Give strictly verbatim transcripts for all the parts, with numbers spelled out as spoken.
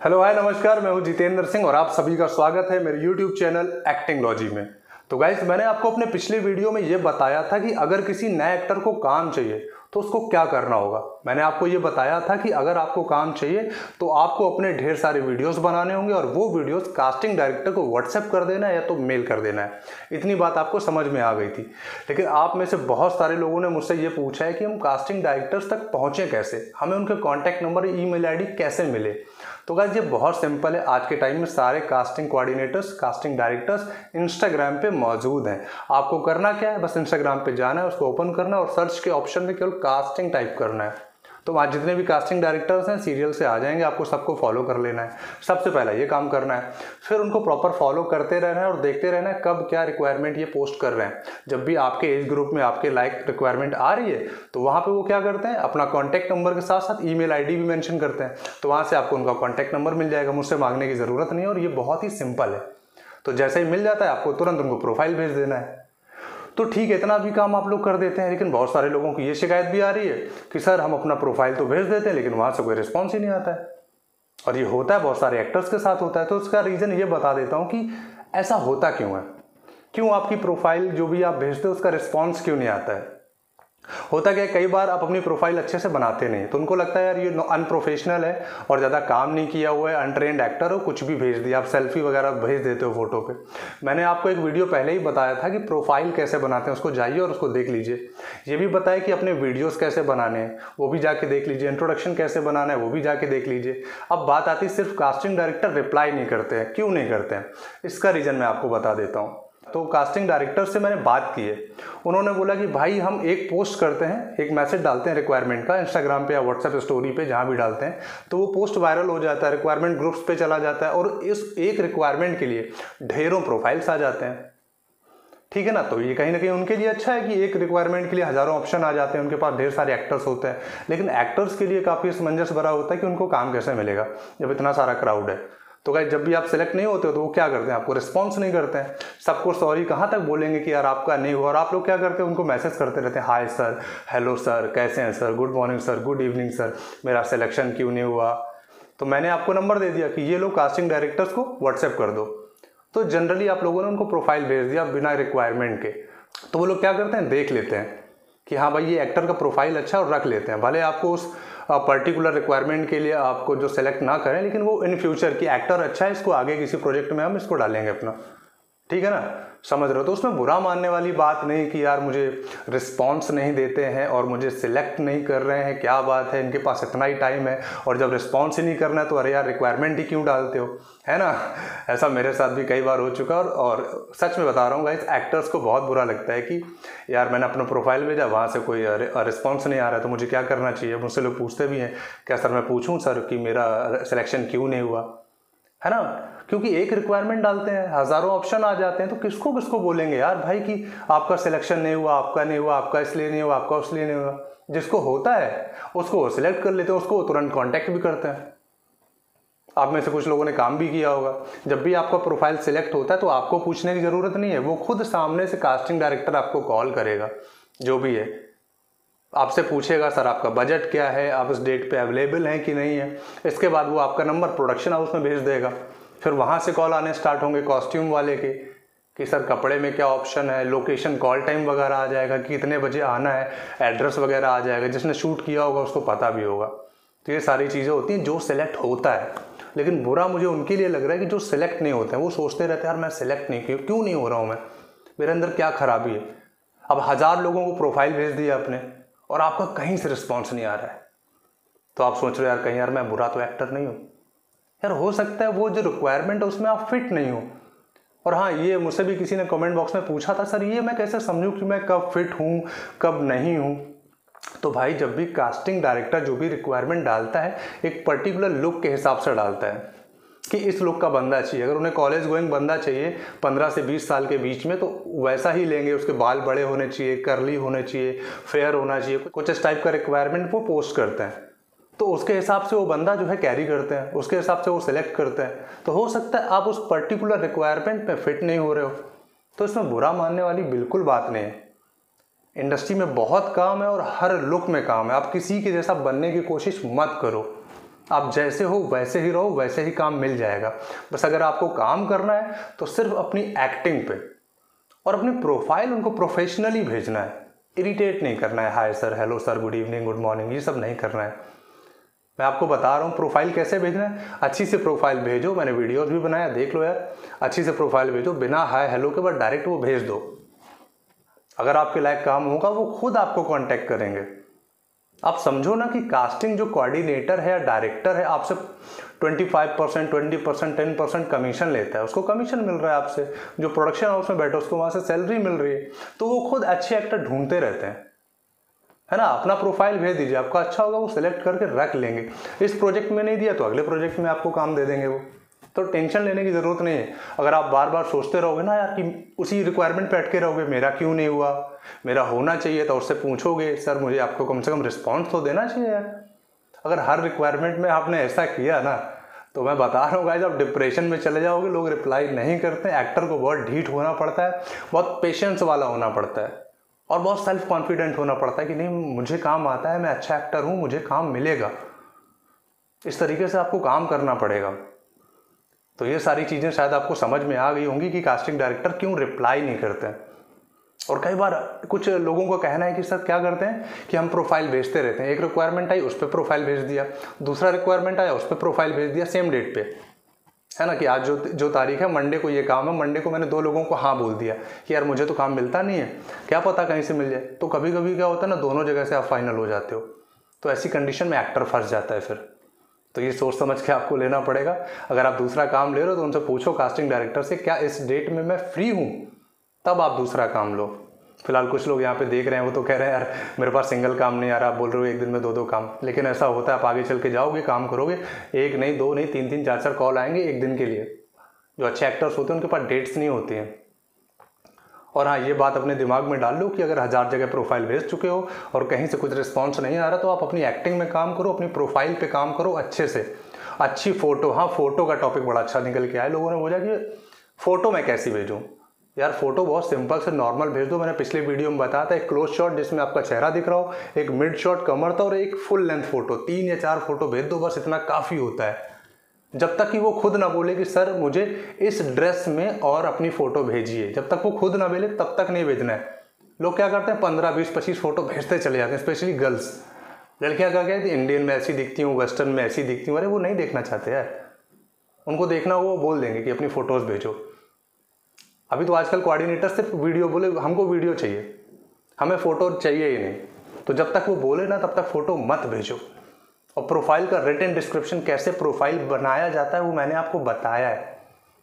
Hello hi नमस्कार, मैं हूं जितेंद्र सिंह और आप सभी का स्वागत है मेरे यूट्यूब चैनल एक्टिंग लॉजी में। तो गाइस, मैंने आपको अपने पिछले वीडियो में ये बताया था कि अगर किसी नए एक्टर को काम चाहिए तो उसको क्या करना होगा। मैंने आपको ये बताया था कि अगर आपको काम चाहिए तो आपको अपने ढेर सारे वीडियोस बनाने होंगे और वो वीडियोस कास्टिंग डायरेक्टर को व्हाट्सएप कर देना है या तो मेल कर देना है। इतनी बात आपको समझ में आ गई थी। लेकिन आप में से बहुत सारे लोगों ने मुझसे ये पूछा है कि हम कास्टिंग डायरेक्टर्स तक पहुँचें कैसे, हमें उनके contact number, email I D कैसे मिले। तो गाइस, ये बहुत सिंपल है। आज के टाइम में सारे casting coordinators, casting directors Instagram पे मौजूद हैं। आपको करना क्या है, बस इंस्टाग्राम पे जाना है, उसको ओपन करना है और सर्च के ऑप्शन में केवल कास्टिंग टाइप करना है। तो आज जितने भी कास्टिंग डायरेक्टर्स हैं सीरियल से आ जाएंगे, आपको सबको फॉलो कर लेना है। सबसे पहला ये काम करना है, फिर उनको प्रॉपर फॉलो करते रहना है और देखते रहना है कब क्या रिक्वायरमेंट ये पोस्ट कर रहे हैं। जब भी आपके एज ग्रुप में आपके लाइक रिक्वायरमेंट आ रही है तो वहाँ पे वो क्या करते हैं, अपना कॉन्टैक्ट नंबर के साथ साथ ईमेल आईडी भी मेंशन करते हैं। तो वहाँ से आपको उनका कॉन्टैक्ट नंबर मिल जाएगा, मुझसे मांगने की ज़रूरत नहीं है और ये बहुत ही सिंपल है। तो जैसे ही मिल जाता है आपको तुरंत उनको प्रोफाइल भेज देना है। तो ठीक है, इतना भी काम आप लोग कर देते हैं, लेकिन बहुत सारे लोगों की ये शिकायत भी आ रही है कि सर हम अपना प्रोफाइल तो भेज देते हैं लेकिन वहाँ से कोई रिस्पॉन्स ही नहीं आता है। और ये होता है, बहुत सारे एक्टर्स के साथ होता है। तो उसका रीज़न ये बता देता हूँ कि ऐसा होता क्यों है, क्यों आपकी प्रोफाइल जो भी आप भेजते हो उसका रिस्पॉन्स क्यों नहीं आता है। होता क्या है, कई बार आप अपनी प्रोफाइल अच्छे से बनाते नहीं, तो उनको लगता है यार ये अनप्रोफेशनल है और ज़्यादा काम नहीं किया हुआ है, अनट्रेंड एक्टर हो, कुछ भी भेज दिया, आप सेल्फी वगैरह भेज देते हो फोटो पे। मैंने आपको एक वीडियो पहले ही बताया था कि प्रोफाइल कैसे बनाते हैं, उसको जाइए और उसको देख लीजिए। ये भी बताया कि अपने वीडियोज़ कैसे बनाने हैं, वो भी जाके देख लीजिए। इंट्रोडक्शन कैसे बनाना है, वो भी जाके देख लीजिए। अब बात आती है सिर्फ कास्टिंग डायरेक्टर रिप्लाई नहीं करते हैं, क्यों नहीं करते हैं, इसका रीज़न मैं आपको बता देता हूँ। तो कास्टिंग डायरेक्टर से मैंने बात की है, उन्होंने बोला कि भाई हम एक पोस्ट करते हैं, एक मैसेज डालते हैं रिक्वायरमेंट का इंस्टाग्राम पे या व्हाट्सएप स्टोरी पे, जहाँ भी डालते हैं तो वो पोस्ट वायरल हो जाता है, रिक्वायरमेंट ग्रुप्स पे चला जाता है और इस एक रिक्वायरमेंट के लिए ढेरों प्रोफाइल्स आ जाते हैं। ठीक है ना। तो ये कहीं ना कहीं उनके लिए अच्छा है कि एक रिक्वायरमेंट के लिए हज़ारों ऑप्शन आ जाते हैं, उनके पास ढेर सारे एक्टर्स होते हैं। लेकिन एक्टर्स के लिए काफ़ी असमंजस भरा होता है कि उनको काम कैसे मिलेगा जब इतना सारा क्राउड है। तो गाइस, जब भी आप सिलेक्ट नहीं होते हो तो वो क्या करते हैं, आपको रिस्पॉन्स नहीं करते हैं। सबको सॉरी कहाँ तक बोलेंगे कि यार आपका नहीं हुआ, और आप लोग क्या करते हैं, उनको मैसेज करते रहते हैं, हाय सर, हेलो सर, कैसे हैं sir, good morning sir, good evening sir, मेरा सिलेक्शन क्यों नहीं हुआ। तो मैंने आपको नंबर दे दिया कि ये लोग कास्टिंग डायरेक्टर्स को व्हाट्सएप कर दो। तो जनरली आप लोगों ने उनको प्रोफाइल भेज दिया बिना रिक्वायरमेंट के। तो वो लोग क्या करते हैं, देख लेते हैं कि हाँ भाई ये एक्टर का प्रोफाइल अच्छा है और रख लेते हैं। भले आपको उस पर्टिकुलर रिक्वायरमेंट के लिए आपको जो सेलेक्ट ना करें, लेकिन वो इन फ्यूचर की एक्टर अच्छा है, इसको आगे किसी प्रोजेक्ट में हम इसको डालेंगे अपना। ठीक है ना, समझ रहे हो। तो उसमें बुरा मानने वाली बात नहीं कि यार मुझे रिस्पॉन्स नहीं देते हैं और मुझे सिलेक्ट नहीं कर रहे हैं, क्या बात है, इनके पास इतना ही टाइम है और जब रिस्पॉन्स ही नहीं करना है तो अरे यार रिक्वायरमेंट ही क्यों डालते हो, है ना। ऐसा मेरे साथ भी कई बार हो चुका है। और, और सच में बता रहा हूँ गाइस, एक्टर्स को बहुत बुरा लगता है कि यार मैंने अपना प्रोफाइल भेजा, वहाँ से कोई रिस्पॉन्स नहीं आ रहा है तो मुझे क्या करना चाहिए। मुझसे लोग पूछते भी हैं, क्या सर मैं पूछूँ सर कि मेरा सिलेक्शन क्यों नहीं हुआ, है ना। क्योंकि एक रिक्वायरमेंट डालते हैं, हज़ारों ऑप्शन आ जाते हैं, तो किसको किसको बोलेंगे यार भाई कि आपका सिलेक्शन नहीं हुआ, आपका नहीं हुआ, आपका इसलिए नहीं हुआ, आपका उसलिए नहीं हुआ। जिसको होता है उसको वो सिलेक्ट कर लेते हैं, उसको तुरंत कांटेक्ट भी करते हैं। आप में से कुछ लोगों ने काम भी किया होगा, जब भी आपका प्रोफाइल सिलेक्ट होता है तो आपको पूछने की ज़रूरत नहीं है, वो खुद सामने से कास्टिंग डायरेक्टर आपको कॉल करेगा, जो भी है आपसे पूछेगा सर आपका बजट क्या है, आप इस डेट पे अवेलेबल हैं कि नहीं है। इसके बाद वो आपका नंबर प्रोडक्शन हाउस में भेज देगा, फिर वहाँ से कॉल आने स्टार्ट होंगे कॉस्ट्यूम वाले के कि सर कपड़े में क्या ऑप्शन है, लोकेशन, कॉल टाइम वगैरह आ जाएगा कि कितने बजे आना है, एड्रेस वगैरह आ जाएगा, जिसने शूट किया होगा उसको पता भी होगा। तो ये सारी चीज़ें होती हैं जो सिलेक्ट होता है। लेकिन बुरा मुझे उनके लिए लग रहा है कि जो सिलेक्ट नहीं होते हैं, वो सोचते रहते हैं यार मैं सिलेक्ट नहीं क्यों क्यों नहीं हो रहा हूँ, मैं मेरे अंदर क्या खराबी है। अब हज़ार लोगों को प्रोफाइल भेज दिया आपने और आपका कहीं से रिस्पॉन्स नहीं आ रहा है, तो आप सोच रहे हो यार कहीं यार मैं बुरा तो एक्टर नहीं हूँ। यार हो सकता है वो जो रिक्वायरमेंट है उसमें आप फिट नहीं हो। और हाँ, ये मुझसे भी किसी ने कमेंट बॉक्स में पूछा था, सर ये मैं कैसे समझूं कि मैं कब फिट हूँ कब नहीं हूँ। तो भाई, जब भी कास्टिंग डायरेक्टर जो भी रिक्वायरमेंट डालता है एक पर्टिकुलर लुक के हिसाब से डालता है कि इस लुक का बंदा चाहिए। अगर उन्हें कॉलेज गोइंग बंदा चाहिए पंद्रह से बीस साल के बीच में, तो वैसा ही लेंगे। उसके बाल बड़े होने चाहिए, करली होने चाहिए, फेयर होना चाहिए, कुछ इस टाइप का रिक्वायरमेंट वो पोस्ट करते हैं। तो उसके हिसाब से वो बंदा जो है कैरी करते हैं, उसके हिसाब से वो सिलेक्ट करते हैं। तो हो सकता है आप उस पर्टिकुलर रिक्वायरमेंट पे फिट नहीं हो रहे हो, तो इसमें बुरा मानने वाली बिल्कुल बात नहीं है। इंडस्ट्री में बहुत काम है और हर लुक में काम है। आप किसी के जैसा बनने की कोशिश मत करो। आप जैसे हो वैसे ही रहो, वैसे ही काम मिल जाएगा। बस अगर आपको काम करना है तो सिर्फ अपनी एक्टिंग पे और अपनी प्रोफाइल उनको प्रोफेशनली भेजना है, इरिटेट नहीं करना है, hi sir, hello sir, good evening, good morning, ये सब नहीं करना है। मैं आपको बता रहा हूँ प्रोफाइल कैसे भेजना है। अच्छी से प्रोफाइल भेजो, मैंने वीडियोस भी बनाया, देख लो यार। अच्छी से प्रोफाइल भेजो, बिना हाय हेलो के बाद डायरेक्ट वो भेज दो। अगर आपके लायक काम होगा वो खुद आपको कांटेक्ट करेंगे। आप समझो ना कि कास्टिंग जो कोऑर्डिनेटर है या डायरेक्टर है आपसे पच्चीस परसेंट, बीस परसेंट, दस परसेंट कमीशन लेता है, उसको कमीशन मिल रहा है आपसे। जो प्रोडक्शन हाउस में बैठे उसको वहाँ से सैलरी मिल रही है। तो वो खुद अच्छे एक्टर ढूंढते रहते हैं, है ना। अपना प्रोफाइल भेज दीजिए, आपका अच्छा होगा वो सिलेक्ट करके रख लेंगे। इस प्रोजेक्ट में नहीं दिया तो अगले प्रोजेक्ट में आपको काम दे देंगे वो। तो टेंशन लेने की ज़रूरत नहीं है। अगर आप बार बार सोचते रहोगे ना यार कि उसी रिक्वायरमेंट पे अटके रहोगे, मेरा क्यों नहीं हुआ, मेरा होना चाहिए, तो उससे पूछोगे सर मुझे आपको कम से कम रिस्पॉन्स तो देना चाहिए यार। अगर हर रिक्वायरमेंट में आपने ऐसा किया ना तो मैं बता रहा हूँ गाइस, आप डिप्रेशन में चले जाओगे। लोग रिप्लाई नहीं करते। एक्टर को बहुत ढीठ होना पड़ता है, बहुत पेशेंस वाला होना पड़ता है और बहुत सेल्फ कॉन्फिडेंट होना पड़ता है कि नहीं मुझे काम आता है, मैं अच्छा एक्टर हूँ, मुझे काम मिलेगा। इस तरीके से आपको काम करना पड़ेगा। तो ये सारी चीज़ें शायद आपको समझ में आ गई होंगी कि कास्टिंग डायरेक्टर क्यों रिप्लाई नहीं करते हैं। और कई बार कुछ लोगों को कहना है कि सर क्या करते हैं कि हम प्रोफाइल भेजते रहते हैं। एक रिक्वायरमेंट आई उस पर प्रोफाइल भेज दिया, दूसरा रिक्वायरमेंट आया उस पर प्रोफाइल भेज दिया सेम डेट पे, है ना। कि आज जो जो तारीख है, मंडे को ये काम है, मंडे को मैंने दो लोगों को हाँ बोल दिया कि यार मुझे तो काम मिलता नहीं है, क्या पता कहीं से मिल जाए। तो कभी कभी क्या होता है ना, दोनों जगह से आप फाइनल हो जाते हो। तो ऐसी कंडीशन में एक्टर फंस जाता है फिर। तो ये सोच समझ के आपको लेना पड़ेगा। अगर आप दूसरा काम ले रहे हो तो उनसे पूछो कास्टिंग डायरेक्टर से, क्या इस डेट में मैं फ्री हूँ, तब आप दूसरा काम लो। फिलहाल कुछ लोग यहाँ पे देख रहे हैं, वो तो कह रहे हैं यार मेरे पास सिंगल काम नहीं आ रहा, आप बोल रहे हो एक दिन में दो दो काम। लेकिन ऐसा होता है, आप आगे चल के जाओगे, काम करोगे, एक नहीं, दो नहीं, तीन तीन चार चार कॉल आएंगे एक दिन के लिए। जो अच्छे एक्टर्स होते हैं उनके पास डेट्स नहीं होती हैं। और हाँ, ये बात अपने दिमाग में डाल लो कि अगर हज़ार जगह प्रोफाइल भेज चुके हो और कहीं से कुछ रिस्पांस नहीं आ रहा तो आप अपनी एक्टिंग में काम करो, अपनी प्रोफाइल पे काम करो अच्छे से। अच्छी फ़ोटो, हाँ फ़ोटो का टॉपिक बड़ा अच्छा निकल के आया। लोगों ने बोला कि फ़ोटो मैं कैसी भेजूँ। यार फ़ोटो बहुत सिंपल से नॉर्मल भेज दो। मैंने पिछले वीडियो में बताया था, एक क्लोज शॉट जिसमें आपका चेहरा दिख रहा हो, एक मिड शॉट कमर था और एक फुल लेंथ फ़ोटो। तीन या चार फोटो भेज दो, बस इतना काफ़ी होता है। जब तक कि वो खुद ना बोले कि सर मुझे इस ड्रेस में और अपनी फ़ोटो भेजिए, जब तक वो खुद ना बोले तब तक नहीं भेजना है। लोग क्या करते हैं, पंद्रह बीस पच्चीस फ़ोटो भेजते चले जाते हैं, स्पेशली गर्ल्स। लड़कियां क्या कहती हैं, इंडियन में ऐसी दिखती हूँ, वेस्टर्न में ऐसी दिखती हूँ। अरे वो नहीं देखना चाहते यार, उनको देखना वो बोल देंगे कि अपनी फ़ोटोज़ भेजो। अभी तो आजकल कोऑर्डिनेटर सिर्फ वीडियो बोले, हमको वीडियो चाहिए, हमें फ़ोटो चाहिए ही नहीं। तो जब तक वो बोले ना तब तक फ़ोटो मत भेजो। और प्रोफाइल का रिटन डिस्क्रिप्शन कैसे प्रोफाइल बनाया जाता है वो मैंने आपको बताया है।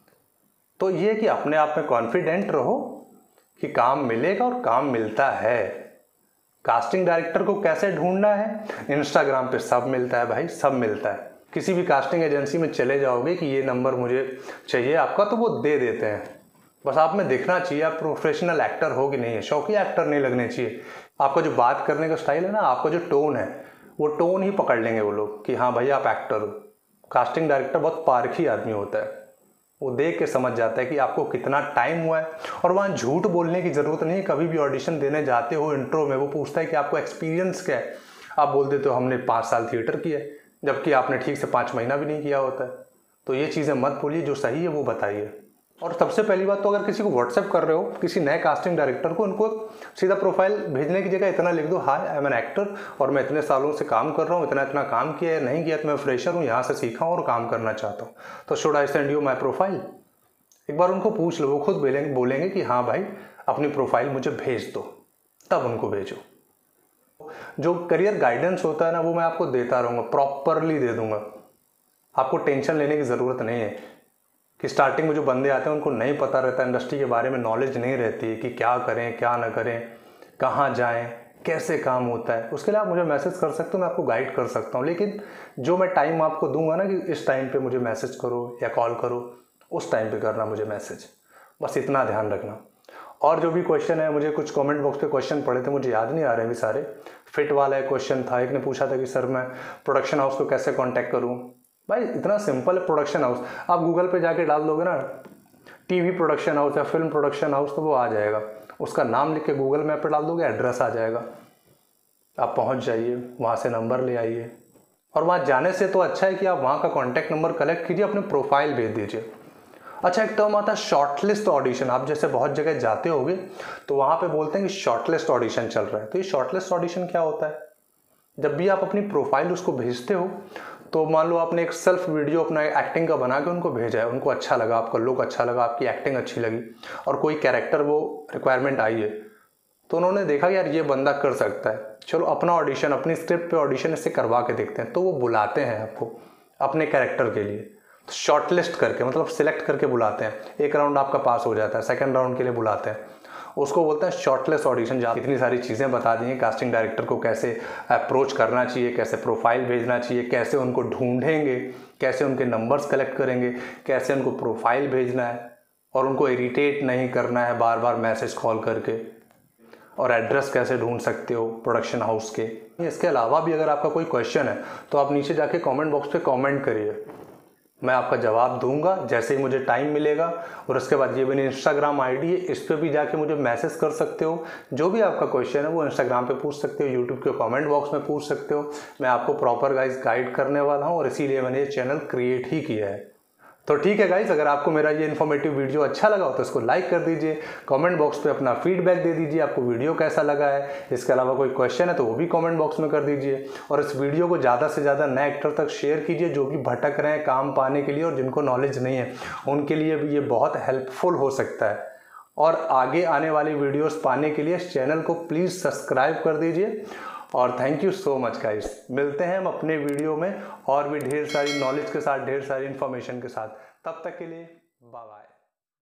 तो ये कि अपने आप में कॉन्फिडेंट रहो कि काम मिलेगा और काम मिलता है। कास्टिंग डायरेक्टर को कैसे ढूंढना है, इंस्टाग्राम पे सब मिलता है भाई, सब मिलता है। किसी भी कास्टिंग एजेंसी में चले जाओगे कि ये नंबर मुझे चाहिए आपका, तो वो दे देते हैं। बस आप में दिखना चाहिए आप प्रोफेशनल एक्टर हो कि नहीं है, शौकिया एक्टर नहीं लगने चाहिए। आपका जो बात करने का स्टाइल है ना, आपका जो टोन है, वो टोन ही पकड़ लेंगे वो लोग कि हाँ भाई आप एक्टर हो। कास्टिंग डायरेक्टर बहुत पारखी आदमी होता है, वो देख के समझ जाता है कि आपको कितना टाइम हुआ है। और वहाँ झूठ बोलने की ज़रूरत नहीं है। कभी भी ऑडिशन देने जाते हो इंट्रो में, वो पूछता है कि आपको एक्सपीरियंस क्या है, आप बोल देते हो हमने पाँच साल थिएटर किया है, जबकि आपने ठीक से पाँच महीना भी नहीं किया होता है। तो ये चीज़ें मत बोलिए, जो सही है वो बताइए। और सबसे पहली बात तो अगर किसी को व्हाट्सएप कर रहे हो, किसी नए कास्टिंग डायरेक्टर को, उनको सीधा प्रोफाइल भेजने की जगह इतना लिख दो, hi I am an actor और मैं इतने सालों से काम कर रहा हूँ, इतना इतना काम किया है, नहीं किया तो मैं फ्रेशर हूँ, यहाँ से सीखा हूँ और काम करना चाहता हूँ, तो should I send you my profile. एक बार उनको पूछ लो, वो खुद बोलेंगे बोलेंगे कि हाँ भाई अपनी प्रोफाइल मुझे भेज दो, तब उनको भेजो। जो करियर गाइडेंस होता है ना, वो मैं आपको देता रहूँगा, प्रॉपरली दे दूंगा। आपको टेंशन लेने की ज़रूरत नहीं है कि स्टार्टिंग में जो बंदे आते हैं उनको नहीं पता रहता, इंडस्ट्री के बारे में नॉलेज नहीं रहती है कि क्या करें क्या ना करें, कहाँ जाएं, कैसे काम होता है। उसके लिए आप मुझे मैसेज कर सकते हो, मैं आपको गाइड कर सकता हूँ। लेकिन जो मैं टाइम आपको दूंगा ना कि इस टाइम पे मुझे मैसेज करो या कॉल करो, उस टाइम पे करना मुझे मैसेज, बस इतना ध्यान रखना। और जो भी क्वेश्चन है, मुझे कुछ कमेंट बॉक्स पे क्वेश्चन पड़े थे, मुझे याद नहीं आ रहे हैं सारे। फिट वाला एक क्वेश्चन था, एक ने पूछा था कि सर मैं प्रोडक्शन हाउस को कैसे कॉन्टैक्ट करूँ। भाई इतना सिंपल है, प्रोडक्शन हाउस आप गूगल पे जाके डाल दोगे ना, टीवी प्रोडक्शन हाउस या फिल्म प्रोडक्शन हाउस, तो वो आ जाएगा। उसका नाम लिख के गूगल मैप पे डाल दोगे, एड्रेस आ जाएगा, आप पहुंच जाइए, वहाँ से नंबर ले आइए, और वहाँ जाने से तो अच्छा है कि आप वहाँ का कॉन्टैक्ट नंबर कलेक्ट कीजिए, अपने प्रोफाइल भेज दीजिए। अच्छा, एक टर्म आता है शॉर्टलिस्ट ऑडिशन। आप जैसे बहुत जगह जाते होगे तो वहाँ पे बोलते हैं कि शॉर्टलिस्ट ऑडिशन चल रहा है। तो ये शॉर्टलिस्ट ऑडिशन क्या होता है? जब भी आप अपनी प्रोफाइल उसको भेजते हो तो मान लो आपने एक सेल्फ वीडियो अपना एक्टिंग का बना के उनको भेजा है, उनको अच्छा लगा, आपका लुक अच्छा लगा, आपकी एक्टिंग अच्छी लगी और कोई कैरेक्टर वो रिक्वायरमेंट आई है, तो उन्होंने देखा यार ये बंदा कर सकता है, चलो अपना ऑडिशन, अपनी स्क्रिप्ट पे ऑडिशन इससे करवा के देखते हैं। तो वो बुलाते हैं आपको अपने कैरेक्टर के लिए, तो शॉर्टलिस्ट करके मतलब सिलेक्ट करके बुलाते हैं। एक राउंड आपका पास हो जाता है, सेकंड राउंड के लिए बुलाते हैं, उसको बोलते हैं शॉर्टलिस्ट ऑडिशन। जहाँ इतनी सारी चीज़ें बता दी हैं, कास्टिंग डायरेक्टर को कैसे अप्रोच करना चाहिए, कैसे प्रोफाइल भेजना चाहिए, कैसे उनको ढूंढेंगे, कैसे उनके नंबर्स कलेक्ट करेंगे, कैसे उनको प्रोफाइल भेजना है और उनको इरिटेट नहीं करना है बार बार मैसेज कॉल करके, और एड्रेस कैसे ढूंढ सकते हो प्रोडक्शन हाउस के। इसके अलावा भी अगर आपका कोई क्वेश्चन है तो आप नीचे जाके कमेंट बॉक्स पे कमेंट करिए, मैं आपका जवाब दूंगा जैसे ही मुझे टाइम मिलेगा। और उसके बाद ये मेरी इंस्टाग्राम आईडी है, इस पर भी जाके मुझे मैसेज कर सकते हो। जो भी आपका क्वेश्चन है वो इंस्टाग्राम पे पूछ सकते हो, यूट्यूब के कमेंट बॉक्स में पूछ सकते हो। मैं आपको प्रॉपर गाइस गाइड करने वाला हूँ और इसीलिए मैंने ये चैनल क्रिएट ही किया है। तो ठीक है गाइस, अगर आपको मेरा ये इन्फॉर्मेटिव वीडियो अच्छा लगा हो तो इसको लाइक कर दीजिए, कमेंट बॉक्स पे अपना फीडबैक दे दीजिए, आपको वीडियो कैसा लगा है। इसके अलावा कोई क्वेश्चन है तो वो भी कमेंट बॉक्स में कर दीजिए। और इस वीडियो को ज़्यादा से ज़्यादा नए एक्टर तक शेयर कीजिए जो भी भटक रहे हैं काम पाने के लिए और जिनको नॉलेज नहीं है, उनके लिए भी ये बहुत हेल्पफुल हो सकता है। और आगे आने वाली वीडियोज़ पाने के लिए इस चैनल को प्लीज़ सब्सक्राइब कर दीजिए। और thank you so much guys, मिलते हैं हम अपने वीडियो में और भी ढेर सारी नॉलेज के साथ, ढेर सारी इन्फॉर्मेशन के साथ। तब तक के लिए बाय बाय।